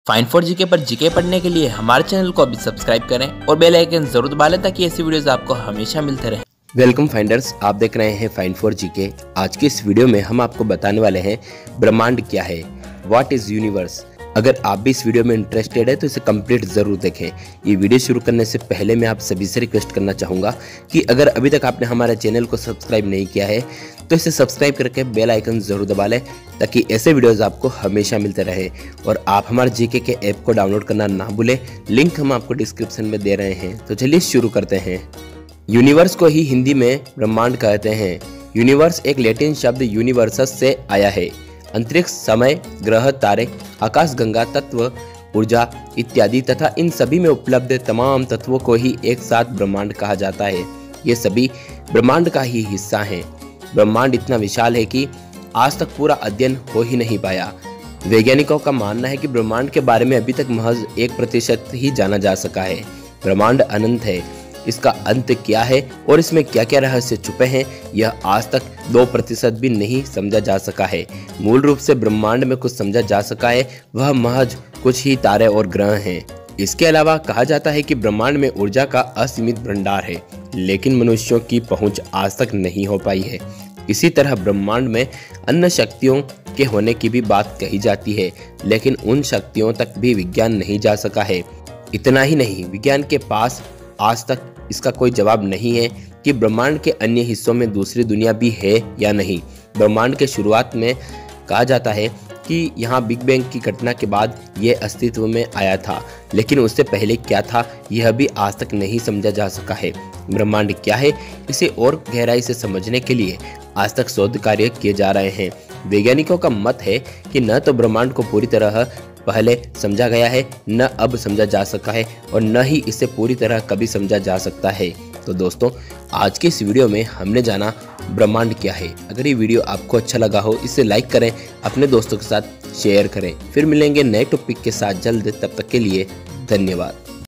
फाइन4 GK पर GK पढ़ने के लिए हमारे चैनल को अभी सब्सक्राइब करें और बेल आइकन जरूर दबा लें ताकि ऐसी वीडियोस आपको हमेशा मिलते रहें। वेलकम फाइंडर्स, आप देख रहे हैं फाइन4 जीके। आज की इस वीडियो में हम आपको बताने वाले हैं ब्रह्मांड क्या है, व्हाट इज यूनिवर्स। अगर आप भी इस वीडियो में इंटरेस्टेड है तो इसे कंप्लीट जरूर देखें। ये वीडियो शुरू करने से पहले मैं आप सभी से रिक्वेस्ट करना चाहूँगा कि अगर अभी तक आपने हमारे चैनल को सब्सक्राइब नहीं किया है तो इसे सब्सक्राइब करके बेल आइकन जरूर दबा लें ताकि ऐसे वीडियोस आपको हमेशा मिलते रहे। और आप हमारे जीके के ऐप को डाउनलोड करना ना भूलें, लिंक हम आपको डिस्क्रिप्शन में दे रहे हैं। तो चलिए शुरू करते हैं। यूनिवर्स को ही हिंदी में ब्रह्मांड कहते हैं। यूनिवर्स एक लैटिन शब्द यूनिवर्सस से आया है। अंतरिक्ष, समय, ग्रह, तारे, आकाशगंगा, तत्व, ऊर्जा इत्यादि तथा इन सभी में उपलब्ध तमाम तत्वों को ही एक साथ ब्रह्मांड कहा जाता है। ये सभी ब्रह्मांड का ही हिस्सा हैं। ब्रह्मांड इतना विशाल है कि आज तक पूरा अध्ययन हो ही नहीं पाया। वैज्ञानिकों का मानना है कि ब्रह्मांड के बारे में अभी तक महज 1% ही जाना जा सका है। ब्रह्मांड अनंत है, इसका अंत क्या है और इसमें क्या क्या रहस्य छुपे हैं, यह आज तक 2% भी नहीं समझा जा सका है। मूल रूप से ब्रह्मांड में कुछ समझा जा सका है, वह महज कुछ ही तारे और ग्रह हैं। इसके अलावा कहा जाता है कि ब्रह्मांड में ऊर्जा का असीमित भंडार है, लेकिन मनुष्यों की पहुंच आज तक नहीं हो पाई है। इसी तरह ब्रह्मांड में अन्य शक्तियों के होने की भी बात कही जाती है, लेकिन उन शक्तियों तक भी विज्ञान नहीं जा सका है। इतना ही नहीं, विज्ञान के पास आज तक इसका कोई जवाब नहीं है कि ब्रह्मांड के अन्य हिस्सों में दूसरी दुनिया भी है या नहीं। ब्रह्मांड के शुरुआत में कहा जाता है कि यहाँ बिग बैंग की घटना के बाद यह अस्तित्व में आया था, लेकिन उससे पहले क्या था यह भी आज तक नहीं समझा जा सका है। ब्रह्मांड क्या है, इसे और गहराई से समझने के लिए आज तक शोध कार्य किए जा रहे हैं। वैज्ञानिकों का मत है कि न तो ब्रह्मांड को पूरी तरह पहले समझा गया है, न अब समझा जा सका है और न ही इसे पूरी तरह कभी समझा जा सकता है। तो दोस्तों, आज के इस वीडियो में हमने जाना ब्रह्मांड क्या है। अगर ये वीडियो आपको अच्छा लगा हो इसे लाइक करें, अपने दोस्तों के साथ शेयर करें। फिर मिलेंगे नए टॉपिक के साथ जल्द, तब तक के लिए धन्यवाद।